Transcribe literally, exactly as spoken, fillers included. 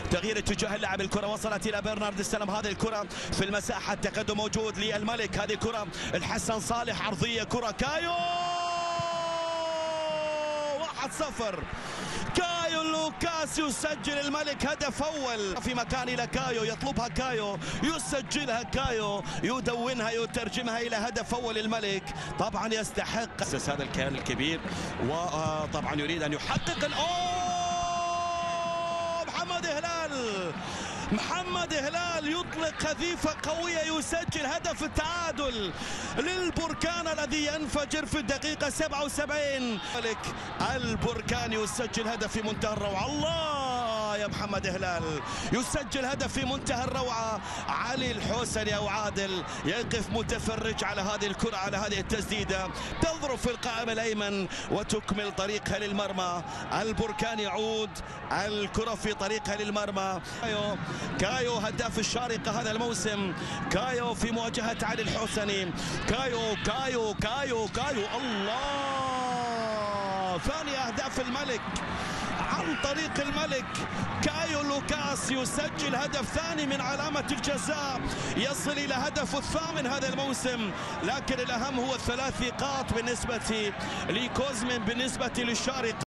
تغيير اتجاه اللعب، الكرة وصلت إلى برنارد، استلم هذه الكرة في المساحة، التقدم موجود للملك، هذه كرة الحسن صالح عرضية، كرة كايو واحد صفر. كايو لوكاس يسجل الملك هدف أول في مكان إلى كايو، يطلبها كايو، يسجلها كايو، يدونها يترجمها إلى هدف أول الملك. طبعا يستحق هذا الكيان الكبير، وطبعا يريد أن يحقق الأوه محمد هلال. محمد هلال يطلق قذيفة قوية، يسجل هدف التعادل للبركان الذي ينفجر في الدقيقة سبعة وسبعين. الملك البركان يسجل هدف في منتهى الروعة. الله يا محمد هلال، يسجل هدف في منتهى الروعة. علي الحوسني أو عادل يقف متفرج على هذه الكرة، على هذه التسديدة، تضرب في القائم الأيمن وتكمل طريقها للمرمى. البركان يعود، الكرة في طريقها للمرمى. كايو كايو هداف الشارقة هذا الموسم، كايو في مواجهة علي الحوسني، كايو كايو كايو كايو الله، ثاني أهداف الملك عن طريق الملك. كايو لوكاس يسجل هدف ثاني من علامة الجزاء، يصل إلى هدفه الثامن هذا الموسم، لكن الأهم هو الثلاث نقاط بالنسبة لكوزمين بالنسبة للشارقة.